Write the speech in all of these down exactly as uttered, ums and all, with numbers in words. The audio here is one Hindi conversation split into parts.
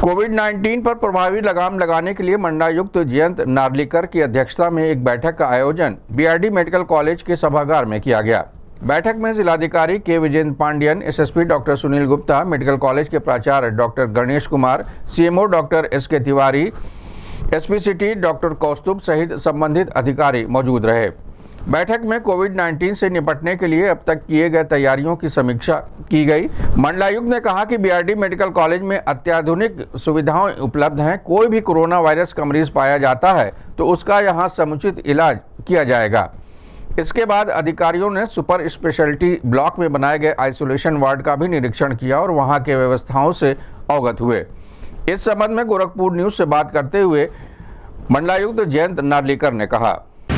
कोविड नाइन्टीन पर प्रभावी लगाम लगाने के लिए मंडलायुक्त जयंत नार्लिकर की अध्यक्षता में एक बैठक का आयोजन बीआरडी मेडिकल कॉलेज के सभागार में किया गया। बैठक में जिलाधिकारी K Vijendra Pandian, SSP doctor Sunil Gupta, medical college के प्राचार्य doctor Ganesh Kumar, CMO doctor S K Tiwari, SP city doctor Kaustubh सहित संबंधित अधिकारी मौजूद रहे। बैठक में कोविड नाइन्टीन से निपटने के लिए अब तक किए गए तैयारियों की समीक्षा की गई। मंडलायुक्त ने कहा कि बीआरडी मेडिकल कॉलेज में अत्याधुनिक सुविधाएं उपलब्ध हैं। कोई भी कोरोना वायरस का मरीज पाया जाता है तो उसका यहां समुचित इलाज किया जाएगा। इसके बाद अधिकारियों ने सुपर स्पेशलिटी ब्लॉक में बनाए गए आइसोलेशन वार्ड का भी निरीक्षण किया और वहां के व्यवस्थाओं से अवगत हुए। इस संबंध में गोरखपुर न्यूज से बात करते हुए मंडलायुक्त जयंत नार्लिकर ने कहा,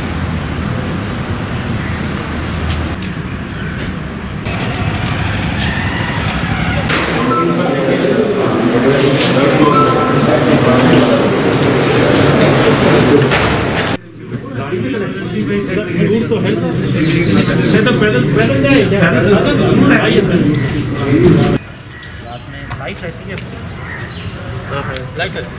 दूर तो है तो पैदल पैदल जाए क्या? आइए सर। रात में लाइट रहती है। लाइट रहती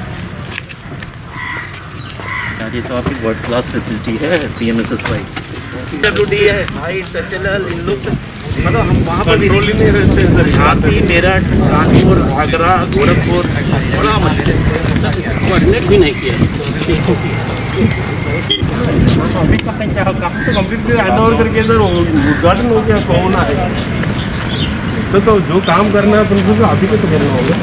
है। ये तो आपकी वर्ल्ड क्लास फैसिलिटी है पीएमएसएसवाई। डब्ल्यूडी है, हाइट, एचएलएल, इन लोग मतलब हम वहाँ पर भी नहीं रहते सर। झांसी, मेरठ, कानपुर, आगरा, गोरखपुर बड़ा मतलब भी नहीं किया। अभी कहाँ क्या काम तो कंप्लीट हैंडओवर करके सर उद्घाटन हो गया, कोरोना है तो, तो जो काम करना है तो अभी को तो करना होगा।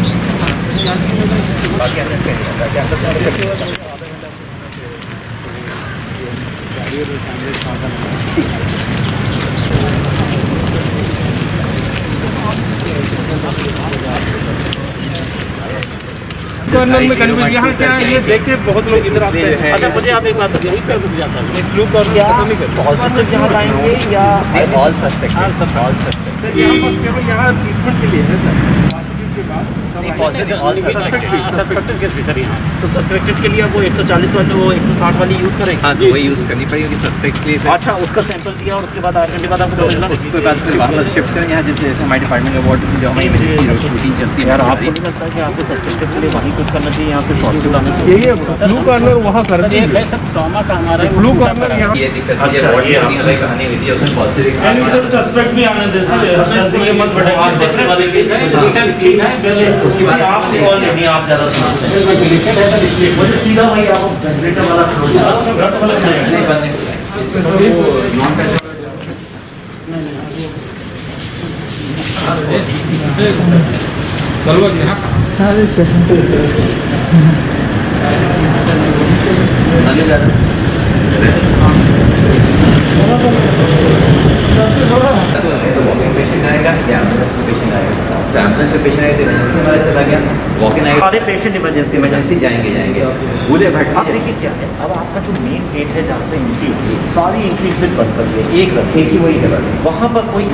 कर्नल में कन्फ्यूज यहाँ क्या है, ये देख के बहुत लोग इधर आते हैं। अच्छा मुझे आप एक बात बताइए, यहीं पे रुक जाता है फ्लू का क्या पॉजिटिव यहाँ लाएंगे या all suspect? All suspect sir यहाँ पर केवल यहाँ ट्रीटमेंट के लिए है सर। पॉजिटिव के बाद पॉजिटिव ऑल सस्पेक्टेड केस भी सर यहाँ तो सस्पेक्टेड के लिए वो एक सौ चालीस वाली वो एक सौ साठ वाली यूज़ करेंगे। हाँ जी वही यूज़ करनी पड़ेगी सस्पेक्ट के लिए। अच्छा उसका सैंपल दिया और उसके बाद आठ घंटे बाद आपको उसके बाद फिर वापस शिफ्ट करें यहाँ जैसे जैसे हमारे डिपार्टमेंट का वार्ड जो हमारी इमरजेंसी रूटीन चलती है। यार आपको नहीं लगता है कि आपको सस्पेक्टेड के लिए वहीं कुछ करना चाहिए, यहाँ पे हॉस्पिटल आना चाहिए? यही है फ्लू कॉर्नर वहाँ कर दिए सर। ट्रॉमा का हमारा फ्लू कॉर्नर यहाँ ये दिक्कत है वार्ड की अलग कहानी हुई थी उसमें पॉजिटिव यानी सर सस्पेक्ट भी आने दे सर। ये मत बढ़ाइए सर वाले केस है क्लीन है उसके बाद आप कॉल नहीं आप ज़्यादा सुनाते हैं डिलीटेड है सर इसलिए मुझे सीधा भाई आप जनरेटर वाला फ्लो घट वाला नहीं बनने इसमें तो नॉन पैच चलो यहाँ अरे सर आगे जा रहे पेशेंट आएगा या पेशेंट आएगा तो एम्बुलेंस में पेशेंट आएगा तो इमरजेंसी वाला चला गया वॉक इन आएगा सारे पेशेंट इमरजेंसी इमरजेंसी जाएंगे जाएंगे पूरे भट्टी। अब देखिए क्या है, अब आपका जो मेन गेट है जहाँ से एंट्री होती है सारी एंट्री एग्जिट बंद कर दिए, एक रख एक ही वही है वहाँ पर कोई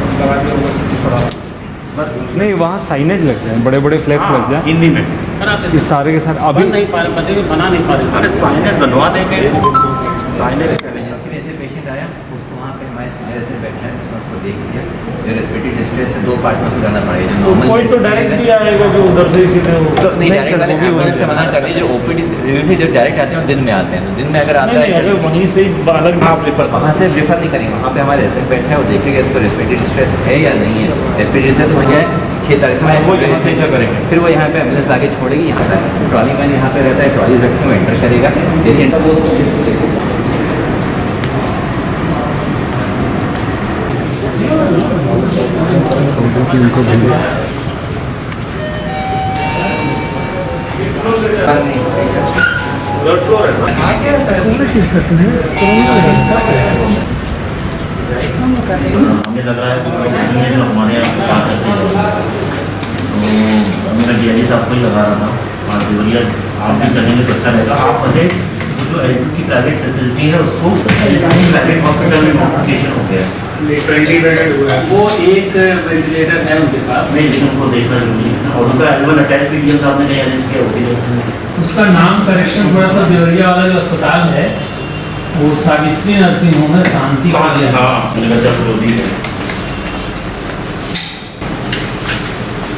बस नहीं वहाँ साइनेज लग जाए, बड़े बड़े फ्लैक्स लग जाए हिंदी में ये सारे के सारे अभी नहीं पा रहे बना नहीं पा रहे। अरे साइनेज बनवा देंगे साइनेज इमरजेंसी में ऐसे पेशेंट आया उसको वहाँ पे हमारे सीनियर से बैठा है उसको देख लिया जो रेस्पिरेटरी डिस्ट्रेस से दो पार्ट में उसको जाना पड़ेगा। जो नॉर्मल कोई तो डायरेक्ट भी आएगा जो उधर से सीधे तो नहीं डायरेक्ट वाले एम्बुलेंस से मना कर दिया। जो ओपीडी जो डायरेक्ट आते हैं दिन में आते हैं तो दिन में अगर आता है अगर वहीं से अलग आप रेफर वहाँ से रेफर नहीं करेंगे, वहाँ पे हमारे ऐसे बैठा है वो देखेगा इसको रेस्पिरेटरी डिस्ट्रेस है या नहीं है। रेस्पिरेटरी डिस्ट्रेस हो जाए छः तारीख में वो यहाँ से एंटर करेंगे फिर वो यहाँ पे एम्बुलेंस आगे छोड़ेगी। यहाँ पर ट्रॉली मैन यहाँ पे रहता है, ट्रॉली रख के वो एंटर करेगा जैसे एंटर वो उनको भेजे हमें लग रहा है कि जो हमारे यहाँ बात करते हैं तो मेरा डीआई साहब को ही लगा रहा था पाँच दिवरिया आप भी करेंगे तो अच्छा रहेगा। आप मुझे जो एल की प्राइवेट फैसिलिटी है उसको प्राइवेट हॉस्पिटल में मॉडिफिकेशन हो गया है। वो एक वेंटिलेटर है उनके पास नहीं, लेकिन उनको देखना जरूरी है और उनका एलवन अटैच भी डीएम साहब ने नहीं अरेंज किया होगी। उसका नाम करेक्शन थोड़ा सा देवरिया वाला जो अस्पताल है वो सावित्री नर्सिंग होम है, शांति हाँ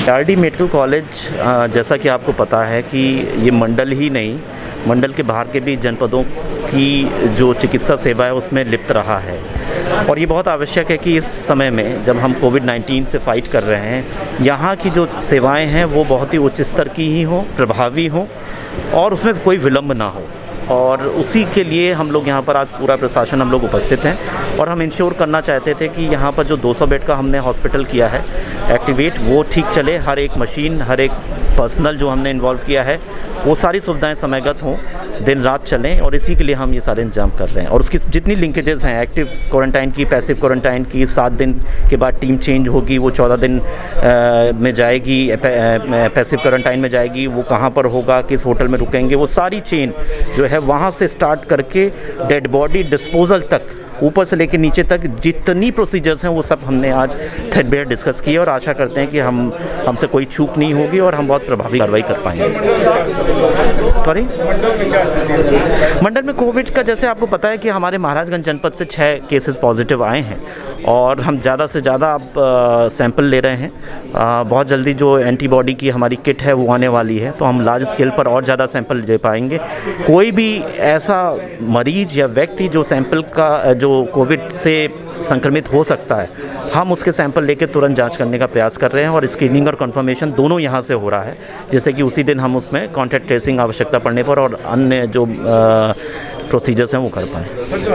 बीआरडी मेडिकल कॉलेज, जैसा कि आपको पता है कि ये मंडल ही नहीं, मंडल के बाहर के भी जनपदों की जो चिकित्सा सेवा है उसमें लिप्त रहा है। और ये बहुत आवश्यक है कि इस समय में जब हम कोविड नाइन्टीन से फाइट कर रहे हैं, यहाँ की जो सेवाएं हैं वो बहुत ही उच्च स्तर की ही हों, प्रभावी हों और उसमें कोई विलम्ब ना हो। और उसी के लिए हम लोग यहाँ पर आज पूरा प्रशासन हम लोग उपस्थित हैं और हम इंश्योर करना चाहते थे कि यहाँ पर जो दो सौ बेड का हमने हॉस्पिटल किया है एक्टिवेट, वो ठीक चले, हर एक मशीन, हर एक पर्सनल जो हमने इन्वॉल्व किया है वो सारी सुविधाएं समयगत हों, दिन रात चलें और इसी के लिए हम ये सारे इंतजाम कर रहे हैं। और उसकी जितनी लिंकेजेस हैं, एक्टिव क्वारंटाइन की, पैसिव क्वारंटाइन की, सात दिन के बाद टीम चेंज होगी, वो चौदह दिन आ, में जाएगी, पैसिव क्वारंटाइन में जाएगी, वो कहाँ पर होगा, किस होटल में रुकेंगे, वो सारी चेन जो है वहाँ से स्टार्ट करके डेड बॉडी डिस्पोजल तक, ऊपर से लेकर नीचे तक जितनी प्रोसीजर्स हैं वो सब हमने आज थ्रेडबेयर डिस्कस किए और आशा करते हैं कि हम हमसे कोई चूक नहीं होगी और हम बहुत प्रभावी कार्रवाई कर पाएंगे। सॉरी, मंडल में कोविड का जैसे आपको पता है कि हमारे महाराजगंज जनपद से छः केसेस पॉजिटिव आए हैं और हम ज़्यादा से ज़्यादा अब सैंपल ले रहे हैं। आ, बहुत जल्दी जो एंटीबॉडी की हमारी किट है वो आने वाली है, तो हम लार्ज स्केल पर और ज़्यादा सैंपल दे पाएंगे। कोई भी ऐसा मरीज या व्यक्ति जो सैंपल का जो कोविड से संक्रमित हो सकता है, हम उसके सैंपल लेकर तुरंत जांच करने का प्रयास कर रहे हैं और स्क्रीनिंग और कंफर्मेशन दोनों यहां से हो रहा है, जिससे कि उसी दिन हम उसमें कॉन्टैक्ट ट्रेसिंग आवश्यकता पड़ने पर और अन्य जो प्रोसीजर्स हैं वो कर पाएँ।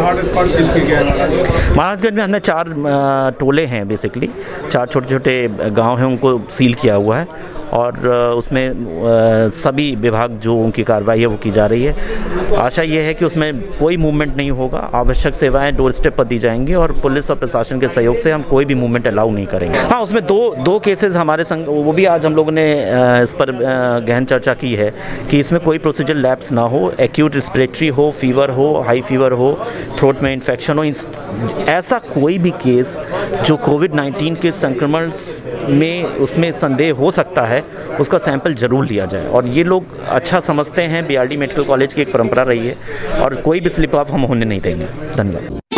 महाराजगंज में हमने चार टोले हैं, बेसिकली चार छोटे छोटे गांव हैं, उनको सील किया हुआ है और उसमें सभी विभाग जो उनकी कार्रवाई है वो की जा रही है। आशा ये है कि उसमें कोई मूवमेंट नहीं होगा, आवश्यक सेवाएं डोर स्टेप पर दी जाएंगी और पुलिस और प्रशासन के सहयोग से हम कोई भी मूवमेंट अलाउ नहीं करेंगे। हाँ, उसमें दो दो केसेस हमारे संग, वो भी आज हम लोगों ने इस पर गहन चर्चा की है कि इसमें कोई प्रोसीजर लैप्स ना हो, एक्यूट रिस्पिरेटरी हो, फीवर हो, हाई फीवर हो, थ्रोट में इन्फेक्शन हो, ऐसा कोई भी केस जो कोविड नाइन्टीन के संक्रमण में उसमें संदेह हो सकता है उसका सैंपल जरूर लिया जाए। और ये लोग अच्छा समझते हैं, बीआरडी मेडिकल कॉलेज की एक परंपरा रही है और कोई भी स्लिप अप हम होने नहीं देंगे। धन्यवाद।